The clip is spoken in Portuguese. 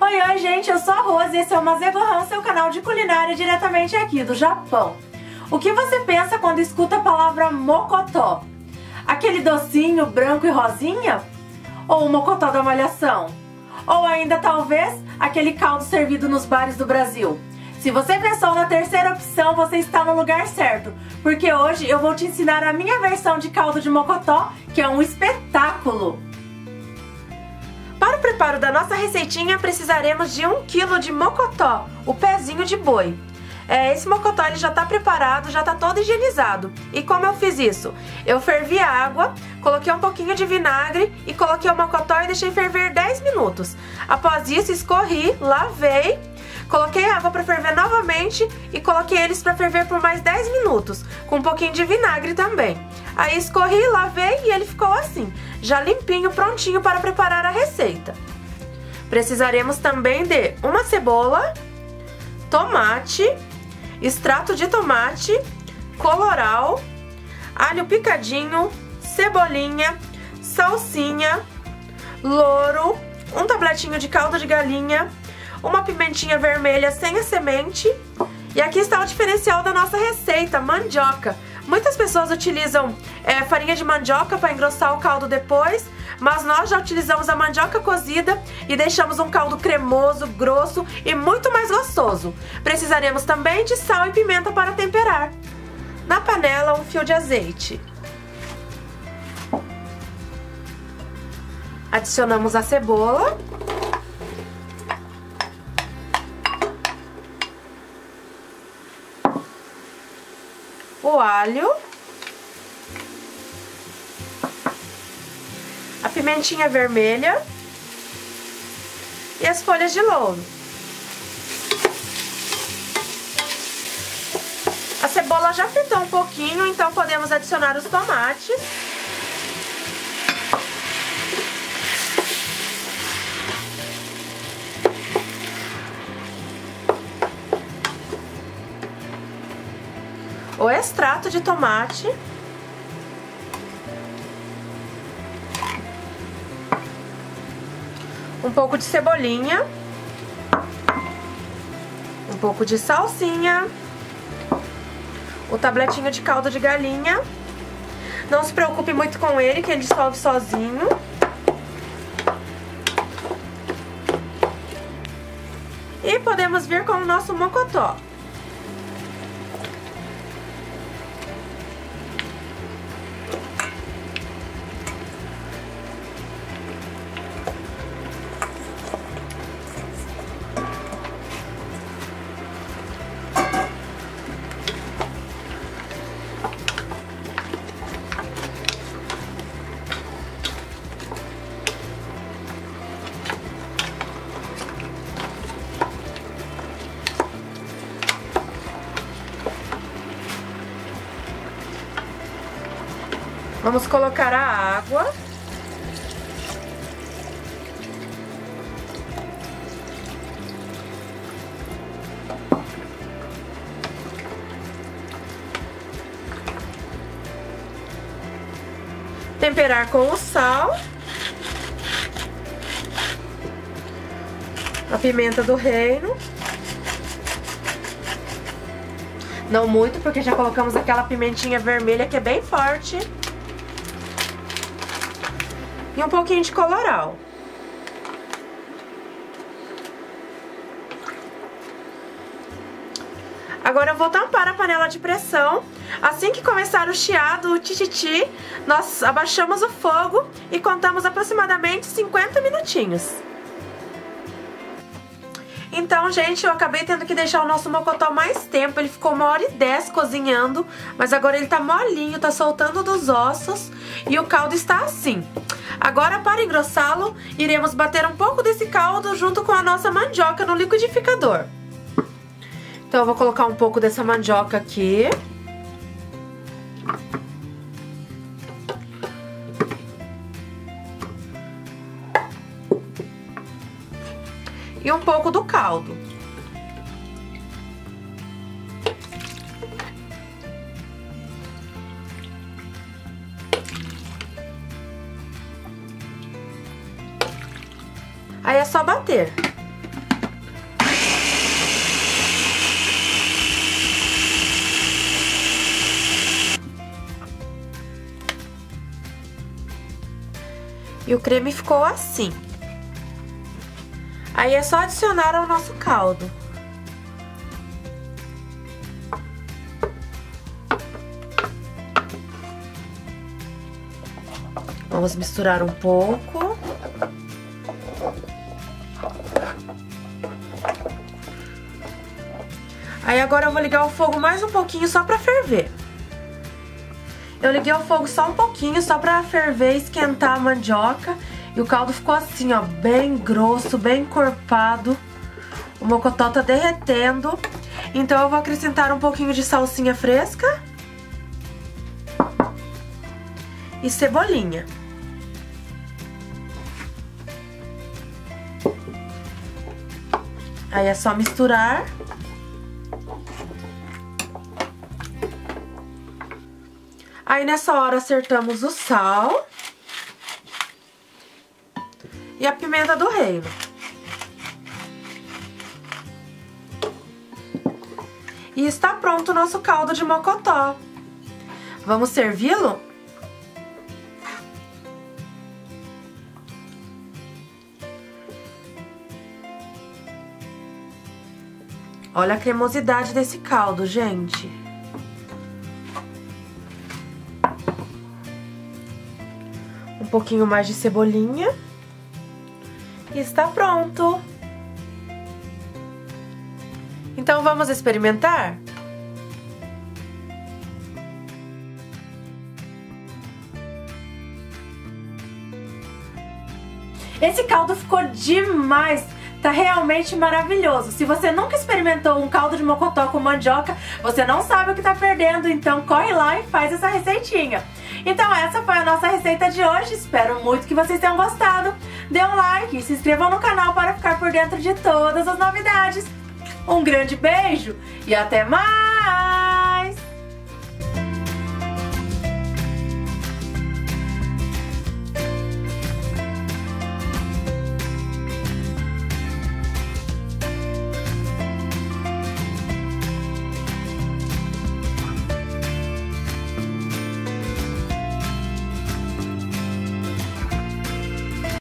Oi, gente, eu sou a Rose e esse é o Mazegohan, seu canal de culinária diretamente aqui do Japão. O que você pensa quando escuta a palavra mocotó? Aquele docinho branco e rosinha? Ou o mocotó da Malhação? Ou ainda talvez aquele caldo servido nos bares do Brasil? Se você pensou na terceira opção, você está no lugar certo, porque hoje eu vou te ensinar a minha versão de caldo de mocotó, que é um espetáculo! Para o preparo da nossa receitinha, precisaremos de 1 kg de mocotó, o pezinho de boi. Esse mocotó ele já está preparado, já está todo higienizado. E como eu fiz isso? Eu fervi a água, coloquei um pouquinho de vinagre e coloquei o mocotó e deixei ferver 10 minutos. Após isso, escorri, lavei, coloquei a água para ferver novamente e coloquei eles para ferver por mais 10 minutos, com um pouquinho de vinagre também. Aí escorri, lavei e ele ficou assim, já limpinho, prontinho para preparar a receita. Precisaremos também de uma cebola, tomate, extrato de tomate, colorau, alho picadinho, cebolinha, salsinha, louro, um tabletinho de caldo de galinha, uma pimentinha vermelha sem a semente. E aqui está o diferencial da nossa receita, mandioca. Muitas pessoas utilizam farinha de mandioca para engrossar o caldo depois, mas nós já utilizamos a mandioca cozida e deixamos um caldo cremoso, grosso e muito mais gostoso. Precisaremos também de sal e pimenta para temperar. Na panela, um fio de azeite. Adicionamos a cebola. O alho, a pimentinha vermelha e as folhas de louro. A cebola já fritou um pouquinho, então podemos adicionar os tomates. O extrato de tomate, um pouco de cebolinha, um pouco de salsinha, o tabletinho de caldo de galinha. Não se preocupe muito com ele, que ele dissolve sozinho. E podemos vir com o nosso mocotó. Vamos colocar a água. Temperar com o sal. A pimenta do reino. Não muito, porque já colocamos aquela pimentinha vermelha que é bem forte. E um pouquinho de colorau. Agora eu vou tampar a panela de pressão. Assim que começar o chiado, o tititi, nós abaixamos o fogo e contamos aproximadamente 50 minutinhos. Então, gente, eu acabei tendo que deixar o nosso mocotó mais tempo. Ele ficou 1h10 cozinhando, mas agora ele tá molinho, tá soltando dos ossos e o caldo está assim. Agora, para engrossá-lo, iremos bater um pouco desse caldo junto com a nossa mandioca no liquidificador. Então, eu vou colocar um pouco dessa mandioca aqui. E um pouco do caldo. Aí é só bater. E o creme ficou assim. Aí é só adicionar ao nosso caldo. Vamos misturar um pouco. Aí agora eu vou ligar o fogo mais um pouquinho só pra ferver. Eu liguei o fogo só um pouquinho, só pra ferver e esquentar a mandioca. E o caldo ficou assim, ó, bem grosso, bem encorpado. O mocotó tá derretendo. Então eu vou acrescentar um pouquinho de salsinha fresca. E cebolinha. Aí é só misturar. Aí nessa hora acertamos o sal e a pimenta do reino. E está pronto o nosso caldo de mocotó. Vamos servi-lo? Olha a cremosidade desse caldo, gente. Um pouquinho mais de cebolinha. E está pronto. Então vamos experimentar? Esse caldo ficou demais! Tá realmente maravilhoso. Se você nunca experimentou um caldo de mocotó com mandioca, você não sabe o que tá perdendo, então corre lá e faz essa receitinha. Então essa foi a nossa receita de hoje, espero muito que vocês tenham gostado. Dê um like e se inscrevam no canal para ficar por dentro de todas as novidades. Um grande beijo e até mais!